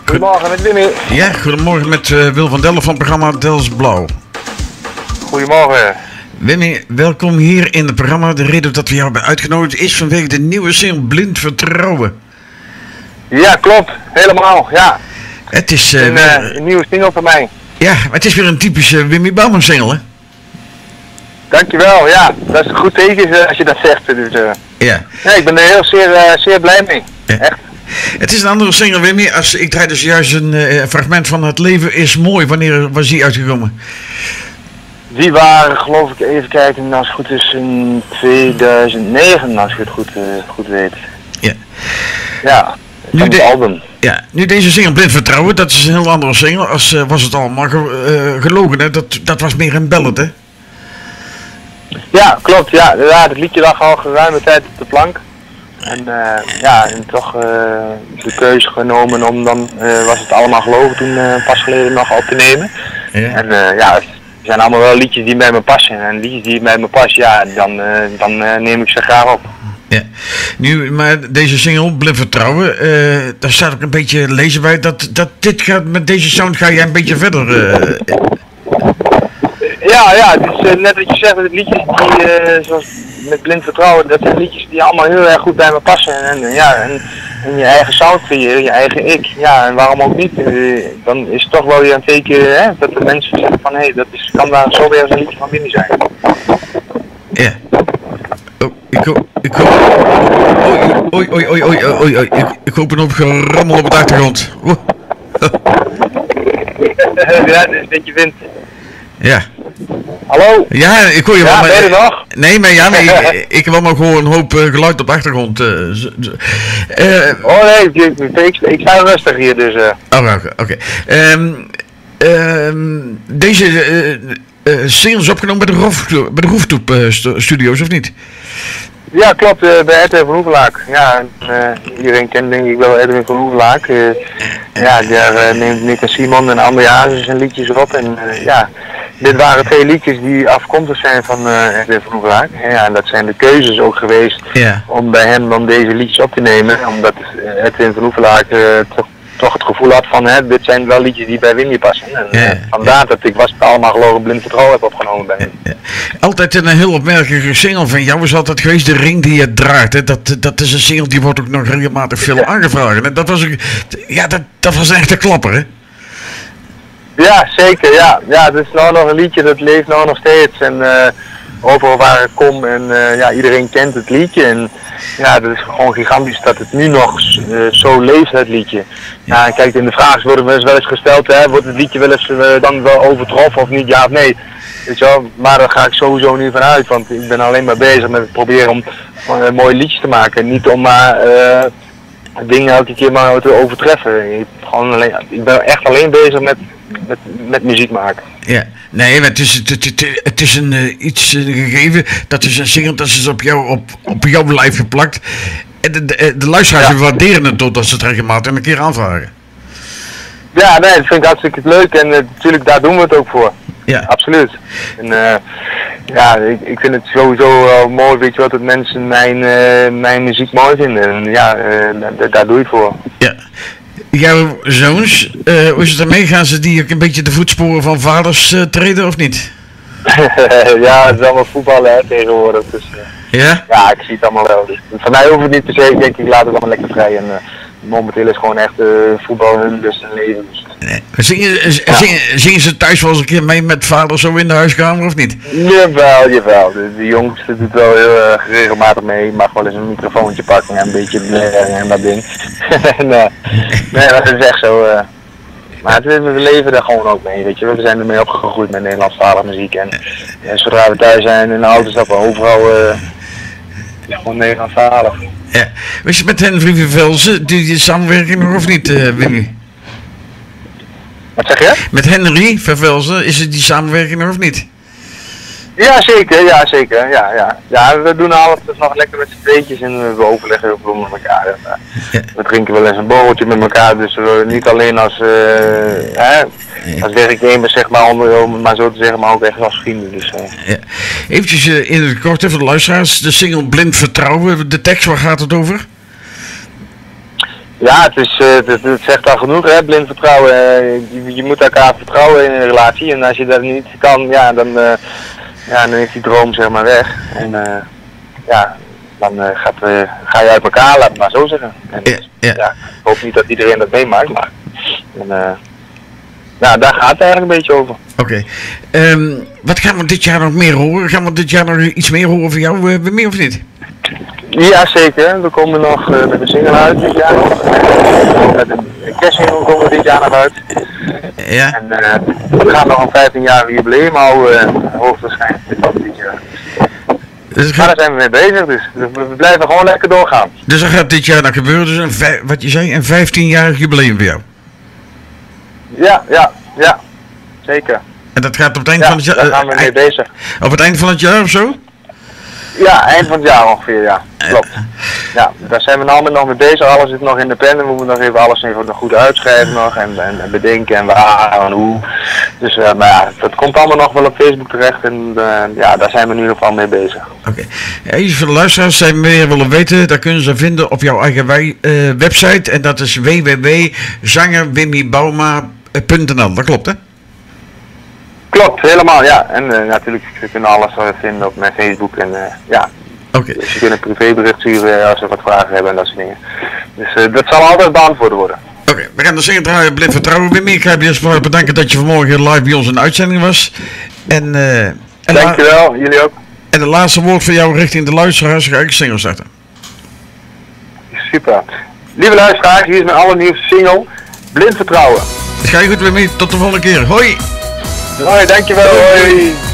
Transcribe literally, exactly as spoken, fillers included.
Goedemorgen met Wimmy. Ja, goedemorgen met uh, Wil van Dellen van het programma Dels Blauw. Goedemorgen. Wimmy, welkom hier in het programma. De reden dat we jou hebben uitgenodigd is vanwege de nieuwe single Blind Vertrouwen. Ja, klopt. Helemaal, ja. Het is uh, een, weer, uh, een nieuwe single van mij. Ja, maar het is weer een typische Wimmy Bouwman single, hè? Dankjewel, ja. Dat is een goed teken uh, als je dat zegt. Dus, uh. Ja. Ja, ik ben er heel zeer, uh, zeer blij mee. Ja. Echt. Het is een andere single, Wimmy. Als, ik draai dus juist een uh, fragment van Het leven is mooi. Wanneer was die uitgekomen? Die waren, geloof ik, even kijken, als het goed is, in tweeduizend negen, als ik het goed, uh, goed weet. Ja. Ja, nu van het de, album. Ja, nu deze single Blind Vertrouwen, dat is een heel andere single. Als uh, was het allemaal ge, uh, gelogen, hè? Dat, dat was meer een ballad, hè? Ja, klopt, ja. ja. Het liedje lag al geruime tijd op de plank. En uh, ja, en toch uh, de keuze genomen om dan, uh, was het allemaal gelogen toen uh, pas geleden nog op te nemen. Ja. En uh, ja, het zijn allemaal wel liedjes die bij me passen. En liedjes die bij me passen, ja, dan, uh, dan uh, neem ik ze graag op. Ja, nu, maar deze single, Blind Vertrouwen, uh, daar staat ook een beetje lezen bij dat, dat dit gaat, met deze sound ga jij een beetje verder. Uh, ja, ja, het is uh, net wat je zegt, het liedjes die, uh, zoals met Blind Vertrouwen, dat zijn liedjes die allemaal heel erg goed bij me passen. En, en ja, en, en je eigen sound creëren, je eigen ik. Ja, en waarom ook niet? Uh, dan is het toch wel weer een teken, hè, dat de mensen zeggen van, hé, hey, dat is, kan daar zo weer eens een liedje van binnen zijn. Ja. Oh, ik hoop, ik hoop, oei, oei, oei, oei, oei, oei, ik, ik hoop een hoop gerammel op de achtergrond. Oh. Ja, het is een beetje wind. Ja. Hallo? Ja, ik hoor je ja, wel. Maar, ben je er nog? Nee, maar ja, maar ik, ik heb allemaal gewoon een hoop uh, geluid op de achtergrond. Uh, uh, oh nee, ik, ik, ik sta rustig hier, dus... Uh. Oh, oké. Okay. Um, um, deze uh, uh, single is opgenomen bij de, Rof, bij de Roeftoep uh, Studios, of niet? Ja, klopt, uh, bij Edwin van Hoevelaak. Ja, uh, iedereen kent denk ik wel Edwin van Hoevelaak. Uh, ja, daar uh, neemt Nick en Simon en André Hazes zijn liedjes op. En uh, ja, dit waren twee liedjes die afkomstig zijn van uh, Edwin van Hoevelaak. Ja, en dat zijn de keuzes ook geweest ja. om bij hem dan deze liedjes op te nemen. Omdat uh, Edwin van Hoevelaak uh, toch, toch het gevoel had van, hè, dit zijn wel liedjes die bij Wimmy passen. En uh, ja, vandaar ja. dat ik was allemaal gelogen Blind Vertrouwen heb opgenomen bij hem. Ja, ja. Altijd een heel opmerkelijke single van jou is altijd geweest De Ring die je draagt. Hè? Dat, dat is een single die wordt ook nog regelmatig veel ja. aangevraagd. En dat was ook, ja, dat, dat was echt een klapper, hè? Ja, zeker, ja. Ja, het is nou nog een liedje dat leeft nou nog steeds. En uh, overal waar ik kom en uh, ja, iedereen kent het liedje. En ja, dat is gewoon gigantisch dat het nu nog uh, zo leeft, het liedje. Ja, en kijk, in de vraag worden we wel eens gesteld, hè, wordt het liedje wel eens uh, dan wel overtroffen of niet, ja of nee. Weet je wel, maar daar ga ik sowieso niet van uit, want ik ben alleen maar bezig met het proberen om uh, mooie liedjes te maken. En niet om maar uh, dingen elke keer maar te overtreffen. Ik, gewoon alleen, ik ben echt alleen bezig met, met, met muziek maken. Ja, nee, maar het is, het, het, het is een, uh, iets uh, gegeven, dat is een single, dat is op, jou, op, op jouw lijf geplakt. En de, de, de luisteraars ja. waarderen het totdat ze het regelmatig een keer aanvragen. Ja, nee, dat vind ik hartstikke leuk en uh, natuurlijk daar doen we het ook voor. Ja. Absoluut. En uh, ja, ik, ik vind het sowieso uh, mooi, weet je wat, dat mensen mijn, uh, mijn muziek mooi vinden. En ja, uh, daar doe je het voor. Ja. Jouw zoons, uh, hoe is het ermee? Gaan ze die ook een beetje de voetsporen van vaders uh, treden of niet? Ja, het is allemaal voetballen hè, tegenwoordig. Dus, uh, ja? Ja, ik zie het allemaal wel. Dus, van mij hoeft het niet per se, ik denk ik laat het allemaal lekker vrij. En uh, momenteel is gewoon echt uh, voetbal hun lust en leven. Dus. Nee. Zingen, ja. zingen, zingen ze thuis wel eens een keer mee met vader zo in de huiskamer of niet? Jawel, jawel. De, de jongste doet wel heel uh, regelmatig mee. Mag wel eens een microfoontje pakken en een beetje blaren en dat ding. en, uh, nee, dat is echt zo. Uh, maar het, we leven daar gewoon ook mee, weet je. We zijn ermee opgegroeid met Nederlandstalige muziek. En ja, zodra we thuis zijn in de auto stappen, overal uh, is gewoon Nederlandstalig. Ja. Was je met Henry Vervelzen, doe je samenwerking nog of niet, uh, Wimmy? Wat zeg je? Met Henry Vervelzen, is het die samenwerking nog of niet? Ja, zeker, ja, zeker, ja, ja. Ja, we doen alles nog lekker met z'n tweetjes en we overleggen heel veel met elkaar. En, uh, ja. We drinken wel eens een borreltje met elkaar, dus we niet alleen als, uh, hè, als werknemers, zeg maar, om maar zo te zeggen, maar ook echt als vrienden. Dus, uh. ja. Eventjes uh, in het kort voor de luisteraars, de single Blind Vertrouwen, de tekst, waar gaat het over? Ja, het, is, uh, het, het zegt al genoeg, hè, blind vertrouwen. Uh, je, je moet elkaar vertrouwen in een relatie. En als je dat niet kan, ja, dan, uh, ja, dan is die droom zeg maar weg. En uh, ja, dan uh, gaat, uh, ga je uit elkaar, laat het maar zo zeggen. En, Ja, ja. ja, ik hoop niet dat iedereen dat meemaakt, maar en, uh, ja, daar gaat het eigenlijk een beetje over. Oké. Okay. Um, wat gaan we dit jaar nog meer horen? Gaan we dit jaar nog iets meer horen van jou, uh, meer of niet? Ja, zeker. We komen nog uh, met een single uit dit jaar nog. Met een kerstsingle komen we dit jaar nog uit. Ja. En uh, we gaan nog een vijftien-jarig jubileum houden, uh, hoogstwaarschijnlijk dit jaar. Dus maar daar zijn we mee bezig, dus we, we blijven gewoon lekker doorgaan. Dus er gaat dit jaar nog gebeuren, dus een vij, wat je zei, een vijftienjarig jubileum voor jou? Ja, ja, ja, zeker. En dat gaat op het eind ja, van het jaar? Daar gaan we mee bezig. Op het eind van het jaar of zo? Ja, eind van het jaar ongeveer, ja. Klopt. Ja, daar zijn we nou nog mee bezig. Alles zit nog in de pen. We moeten nog even alles even nog goed uitschrijven nog en, en, en bedenken en waar en hoe. Dus uh, maar ja, dat komt allemaal nog wel op Facebook terecht en uh, ja, daar zijn we in ieder geval mee bezig. Oké. Okay. Ja, iets voor de luisteraars die meer willen weten, dat kunnen ze vinden op jouw eigen wij, uh, website en dat is w w w punt zanger wimmy bouma punt n l. Dat klopt, hè? Klopt, helemaal, ja. En uh, natuurlijk, ze kunnen alles uh, vinden op mijn Facebook en uh, ja. Okay. Dus je kunt een privébericht sturen als ze wat vragen hebben en dat soort dingen. Dus uh, dat zal altijd beantwoord worden. Oké, okay, we gaan de zingen draaien, blind vertrouwen, Wimmy. Ik ga je eerst bedanken dat je vanmorgen live bij ons in de uitzending was. En, uh, en dankjewel, la- jullie ook. En de laatste woord voor jou richting de luisteraars, ga ik single starten. Super. Lieve luisteraars, hier is mijn allernieuwste single, Blind Vertrouwen. Het gaat je goed, Wimmy. Tot de volgende keer. Hoi! Hoi, dankjewel. Hoi.